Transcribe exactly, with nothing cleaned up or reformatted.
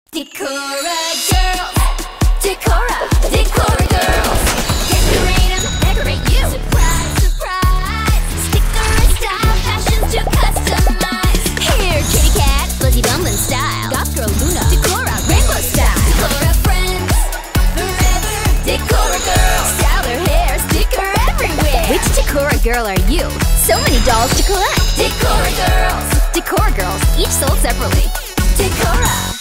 Decora Girlz, Decora, Decora Girlz. Decorate 'em, decorate you. Surprise, surprise. Sticker and style, fashions to customize. Here, kitty cat, fuzzy dumpling style. Goth girl Luna, Decora rainbow style. Decora friends, forever. Decora Girlz, style their hair, sticker everywhere. Which Decora girl are you? So many dolls to collect. Decora Girlz, Decora Girlz, each sold separately. Decora.